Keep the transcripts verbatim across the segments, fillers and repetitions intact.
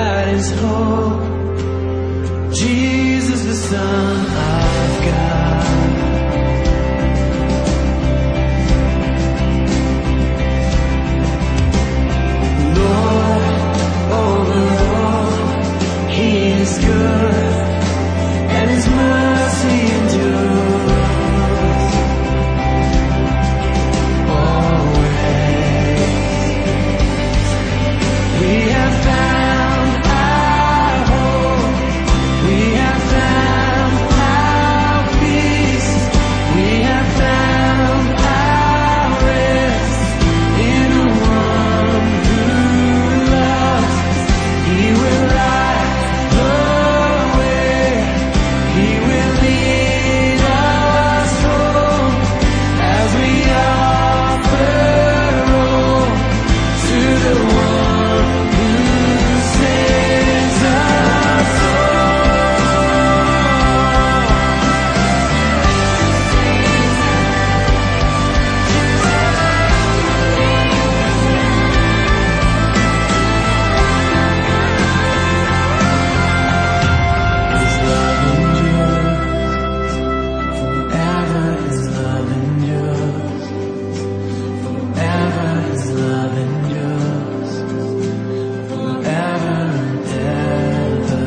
that is hope. Jesus, the Son of God. Lord, over all, He is good, and His mercy endures always. We have found our hope. We have found our peace. We have found our rest in the one who loves. He will light the way. He will lead us home as we offer all to the one who saves us His love endures forever. His love endures forever. His love endures forever and ever.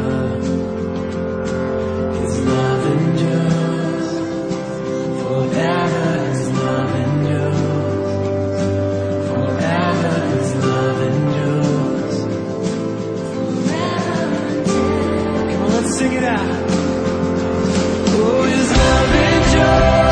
His love endures forever. His love endures forever. His love endures forever. Come on, let's sing it out. Oh, His love endures.